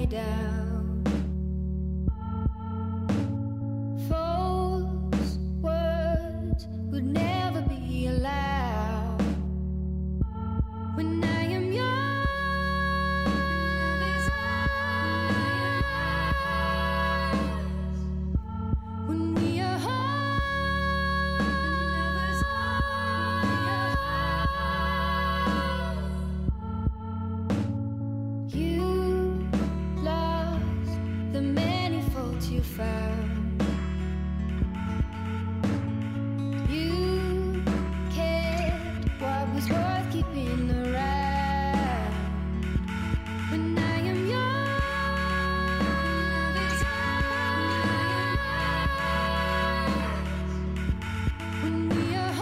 me down. False words would never be allowed. When I am yours, when we are whole, you lost the many faults you found. You kept what was worth keeping around. When I am yours, when we are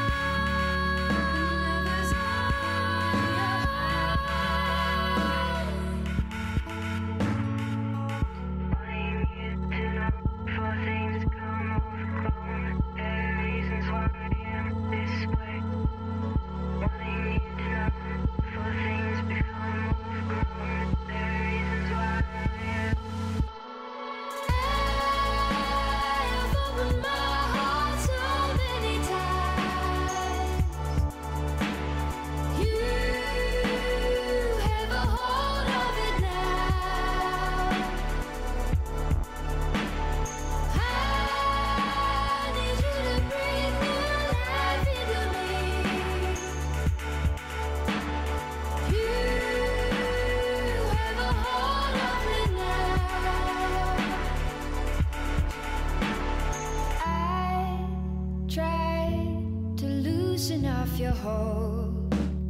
off your hold,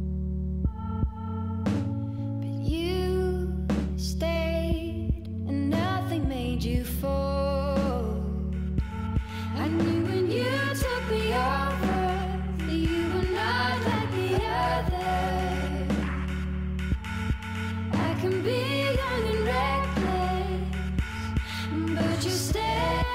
but you stayed and nothing made you fall. I knew when you took me over that you were not like the others. I can be young and reckless, but you stay.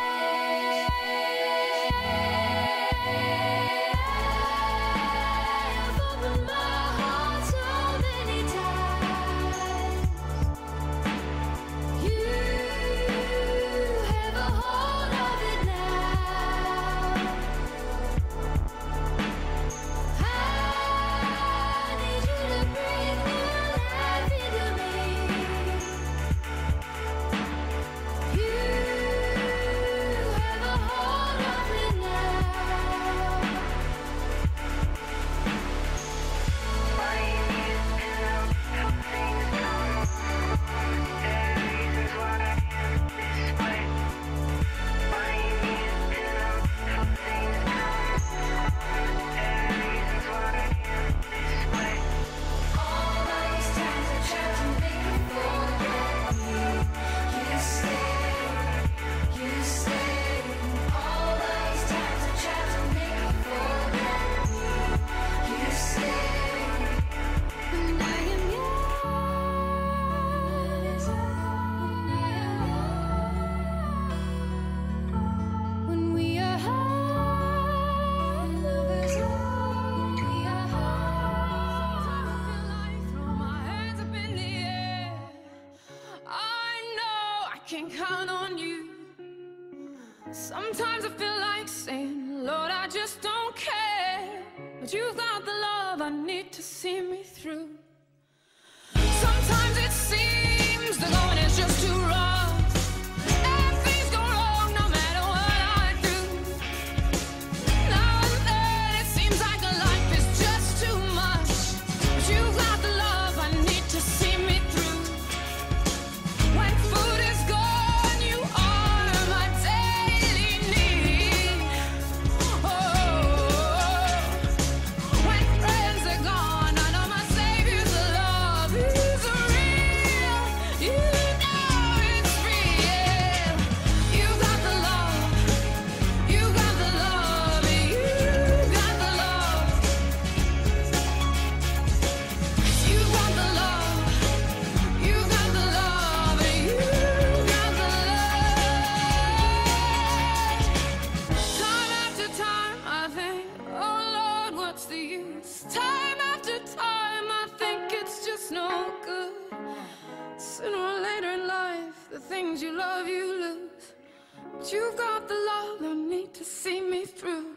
Can count on you. Sometimes I feel like saying, Lord, I just don't care, but you've got the love I need to see me through. Sometimes it seems the going is just too rough, and things go wrong no matter what I do. Now and then it seems like life is just too much, but you've got the love I need to see me through. When food is gone, you are my daily need. Oh, when friends are gone, I know my Savior's love is real. You know it's things you love, you lose. But you've got the love I need to see me through.